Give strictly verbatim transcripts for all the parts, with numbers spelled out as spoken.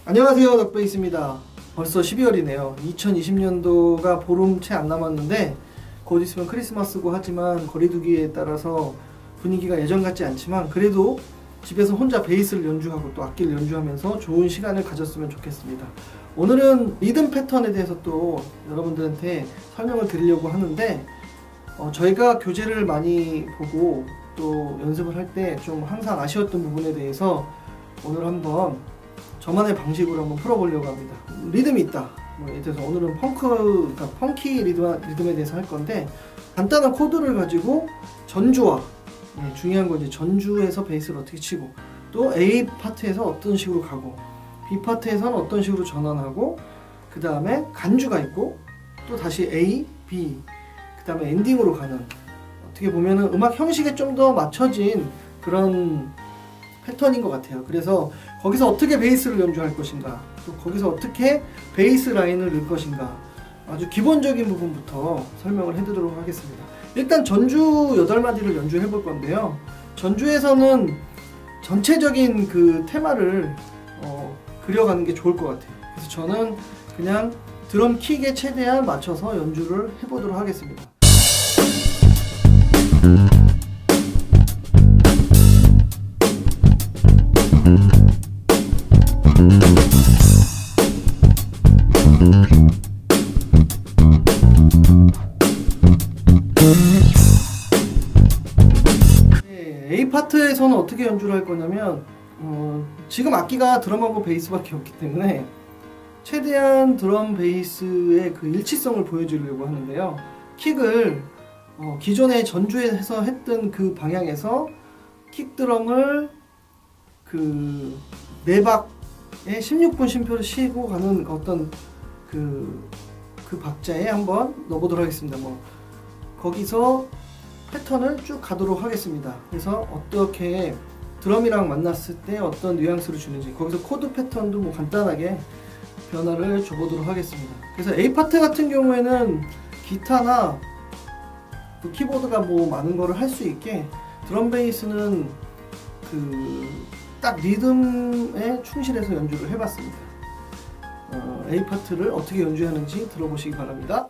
안녕하세요, 덕베이스입니다. 벌써 십이월이네요. 이천이십 년도가 보름 채 안 남았는데 곧 있으면 크리스마스고 하지만 거리두기에 따라서 분위기가 예전 같지 않지만 그래도 집에서 혼자 베이스를 연주하고 또 악기를 연주하면서 좋은 시간을 가졌으면 좋겠습니다. 오늘은 리듬 패턴에 대해서 또 여러분들한테 설명을 드리려고 하는데 어, 저희가 교재를 많이 보고 또 연습을 할 때 좀 항상 아쉬웠던 부분에 대해서 오늘 한번 저만의 방식으로 한번 풀어보려고 합니다. 리듬이 있다. 뭐 예를 들어서 오늘은 펑크, 그러니까 펑키 리듬, 리듬에 대해서 할 건데 간단한 코드를 가지고 전주와 네, 중요한 건 이제 전주에서 베이스를 어떻게 치고 또 A 파트에서 어떤 식으로 가고 B 파트에서는 어떤 식으로 전환하고 그 다음에 간주가 있고 또 다시 A, B 그 다음에 엔딩으로 가는 어떻게 보면은 음악 형식에 좀 더 맞춰진 그런 패턴인 것 같아요. 그래서 거기서 어떻게 베이스를 연주할 것인가 또 거기서 어떻게 베이스 라인을 넣을 것인가 아주 기본적인 부분부터 설명을 해드리도록 하겠습니다. 일단 전주 여덟 마디를 연주해 볼 건데요. 전주에서는 전체적인 그 테마를 어, 그려가는 게 좋을 것 같아요. 그래서 저는 그냥 드럼 킥에 최대한 맞춰서 연주를 해보도록 하겠습니다. 네, A 파트에서는 어떻게 연주를 할 거냐면 어, 지금 악기가 드럼하고 베이스밖에 없기 때문에 최대한 드럼 베이스의 그 일치성을 보여주려고 하는데요. 킥을 어, 기존에 전주에서 했던 그 방향에서 킥 드럼을 그 네 박에 십육 분 쉼표를 쉬고 가는 어떤 그, 그 박자에 한번 넣어보도록 하겠습니다. 뭐 거기서 패턴을 쭉 가도록 하겠습니다. 그래서 어떻게 드럼이랑 만났을 때 어떤 뉘앙스를 주는지 거기서 코드 패턴도 뭐 간단하게 변화를 줘보도록 하겠습니다. 그래서 A 파트 같은 경우에는 기타나 그 키보드가 뭐 많은 거를 할 수 있게 드럼 베이스는 그 딱 리듬에 충실해서 연주를 해봤습니다. 어, A 파트를 어떻게 연주하는지 들어보시기 바랍니다.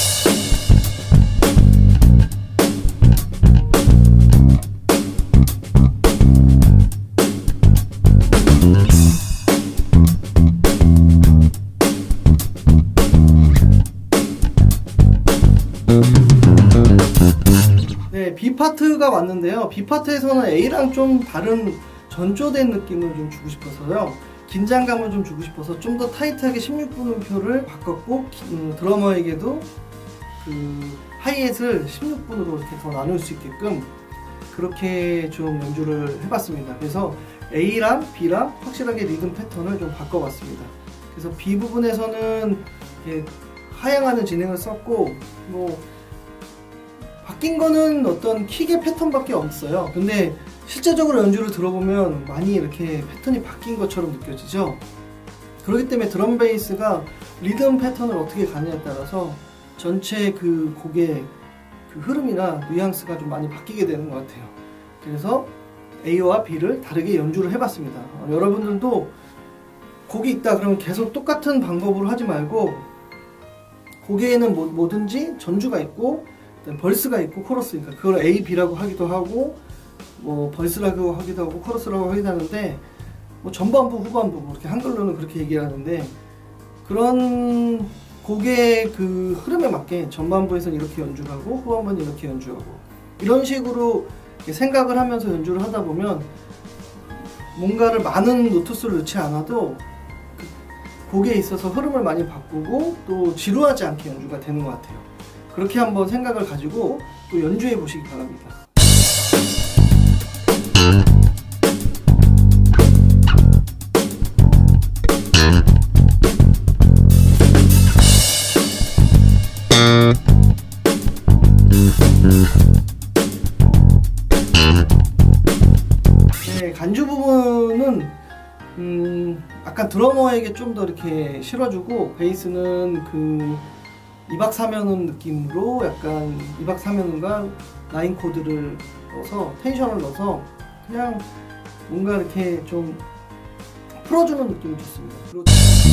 네, B 파트가 왔는데요. B 파트에서는 A랑 좀 다른 전조된 느낌을 좀 주고 싶어서요. 긴장감을 좀 주고 싶어서 좀 더 타이트하게 십육 분음표를 바꿨고 음, 드러머에게도 그 하이햇을 십육 분으로 이렇게 더 나눌 수 있게끔 그렇게 좀 연주를 해봤습니다. 그래서 A랑 B랑 확실하게 리듬 패턴을 좀 바꿔봤습니다. 그래서 B 부분에서는 이렇게 하향하는 진행을 썼고 뭐 바뀐 거는 어떤 킥의 패턴밖에 없어요. 근데 실제적으로 연주를 들어보면 많이 이렇게 패턴이 바뀐 것처럼 느껴지죠. 그렇기 때문에 드럼 베이스가 리듬 패턴을 어떻게 가느냐에 따라서 전체 그 곡의 그 흐름이나 뉘앙스가 좀 많이 바뀌게 되는 것 같아요. 그래서 A와 B를 다르게 연주를 해봤습니다. 어, 여러분들도 곡이 있다 그러면 계속 똑같은 방법으로 하지 말고 곡에는 뭐, 뭐든지 전주가 있고 벌스가 있고 코러스니까 그걸 A, B라고 하기도 하고 뭐 벌스라고 하기도 하고 코러스라고 하기도 하는데 뭐 전반부, 후반부 뭐 이렇게 한글로는 그렇게 얘기하는데 그런 곡의 그 흐름에 맞게 전반부에서는 이렇게 연주하고 후반부는 이렇게 연주하고 이런 식으로 생각을 하면서 연주를 하다 보면 뭔가를 많은 노트수를 넣지 않아도 그 곡에 있어서 흐름을 많이 바꾸고 또 지루하지 않게 연주가 되는 것 같아요. 그렇게 한번 생각을 가지고 또 연주해 보시기 바랍니다. 네, 간주 부분은 음, 약간 드러머에게 좀 더 이렇게 실어주고 베이스는 그 이 박 삼 연음 느낌으로 약간 이 박 삼 연음과 라인 코드를 넣어서 텐션을 넣어서 그냥 뭔가 이렇게 좀 풀어주는 느낌이 좋습니다. 그리고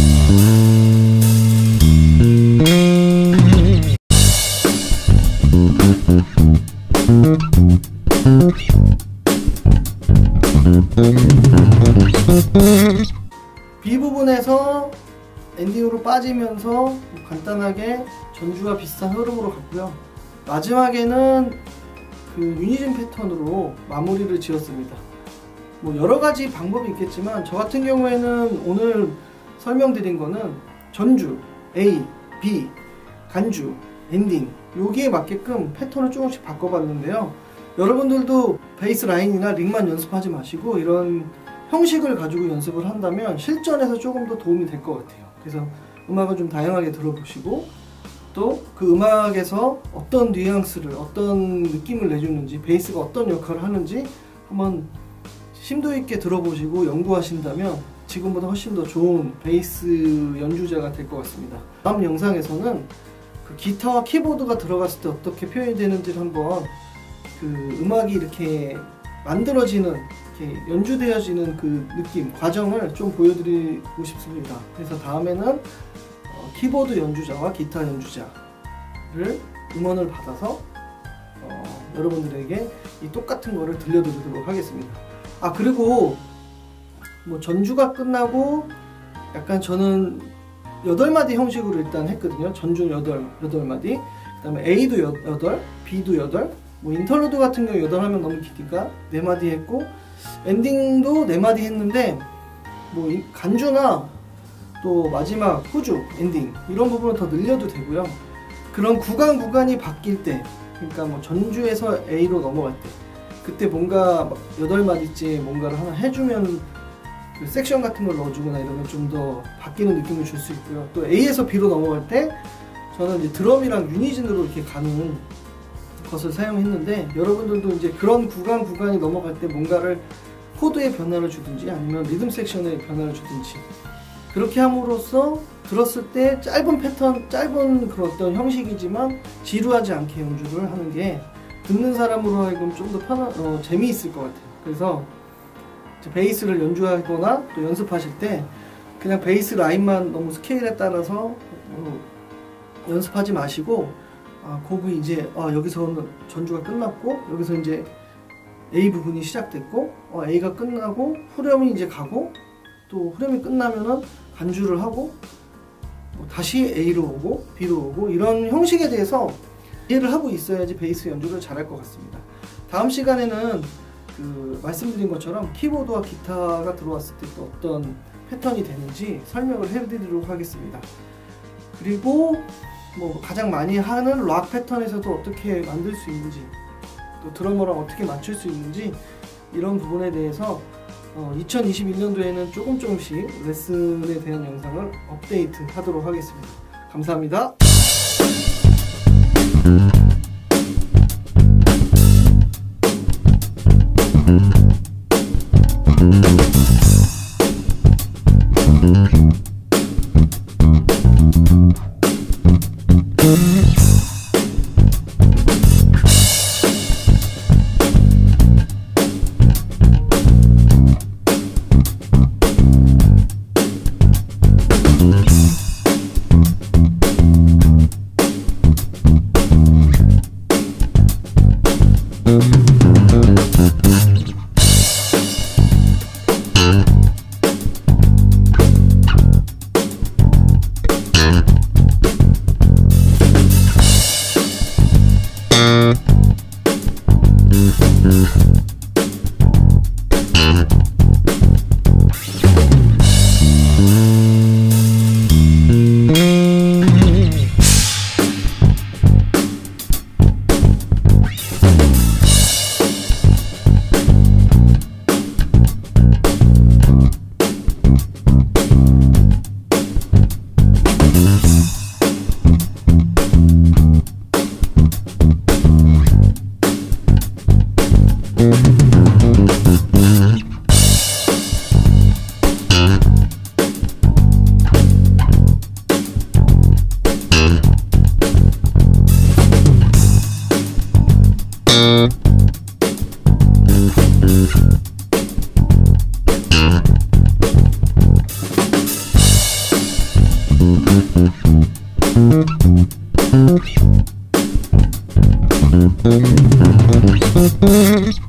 B 부분에서 엔딩으로 빠지면서 간단하게 전주와 비슷한 흐름으로 갔고요. 마지막에는 그 유니즌 패턴으로 마무리를 지었습니다. 뭐 여러가지 방법이 있겠지만 저 같은 경우에는 오늘 설명드린 거는 전주, A, B, 간주, 엔딩 여기에 맞게끔 패턴을 조금씩 바꿔봤는데요. 여러분들도 베이스 라인이나 릭만 연습하지 마시고 이런 형식을 가지고 연습을 한다면 실전에서 조금 더 도움이 될 것 같아요. 그래서 음악을 좀 다양하게 들어보시고 또 그 음악에서 어떤 뉘앙스를 어떤 느낌을 내주는지 베이스가 어떤 역할을 하는지 한번 심도 있게 들어보시고 연구하신다면 지금보다 훨씬 더 좋은 베이스 연주자가 될 것 같습니다. 다음 영상에서는 그 기타와 키보드가 들어갔을 때 어떻게 표현이 되는지를 한번 그 음악이 이렇게 만들어지는 이렇게 연주되어지는 그 느낌, 과정을 좀 보여드리고 싶습니다. 그래서 다음에는 어, 키보드 연주자와 기타 연주자를 음원을 받아서 어, 여러분들에게 이 똑같은 거를 들려드리도록 하겠습니다. 아 그리고 뭐 전주가 끝나고 약간 저는 여덟 마디 형식으로 일단 했거든요. 전주 여덟, 여덟 마디, 그 다음에 A도 여덟, B도 여덟, 뭐 인터루드 같은 경우 여덟 하면 너무 기니까 네 마디 했고 엔딩도 네 마디 했는데 뭐 간주나 또 마지막 후주 엔딩 이런 부분은 더 늘려도 되고요. 그런 구간 구간이 바뀔 때 그러니까 뭐 전주에서 A로 넘어갈 때 그때 뭔가 여덟 마디째 뭔가를 하나 해주면 그 섹션 같은 걸 넣어주거나 이러면 좀 더 바뀌는 느낌을 줄 수 있고요. 또 A에서 B로 넘어갈 때 저는 이제 드럼이랑 유니즌으로 이렇게 가는 것을 사용했는데 여러분들도 이제 그런 구간 구간이 넘어갈 때 뭔가를 코드에 변화를 주든지 아니면 리듬 섹션에 변화를 주든지 그렇게 함으로써 들었을 때 짧은 패턴, 짧은 그런 어떤 형식이지만 지루하지 않게 연주를 하는 게 듣는 사람으로 하여금 좀 더 편한, 어, 재미있을 것 같아요. 그래서 베이스를 연주하거나 또 연습하실 때 그냥 베이스 라인만 너무 스케일에 따라서 어, 연습하지 마시고 아, 곡이 이제 아, 여기서는 전주가 끝났고 여기서 이제 A 부분이 시작됐고 어, A가 끝나고 후렴이 이제 가고 또 후렴이 끝나면은 간주를 하고 뭐 다시 A로 오고 B로 오고 이런 형식에 대해서 이해를 하고 있어야지 베이스 연주를 잘할 것 같습니다. 다음 시간에는 그 말씀드린 것처럼 키보드와 기타가 들어왔을 때 또 어떤 패턴이 되는지 설명을 해드리도록 하겠습니다. 그리고 뭐 가장 많이 하는 락 패턴에서도 어떻게 만들 수 있는지 또 드러머랑 어떻게 맞출 수 있는지 이런 부분에 대해서 어, 이천이십일 년도에는 조금 조금씩 레슨에 대한 영상을 업데이트 하도록 하겠습니다. 감사합니다. Thank you.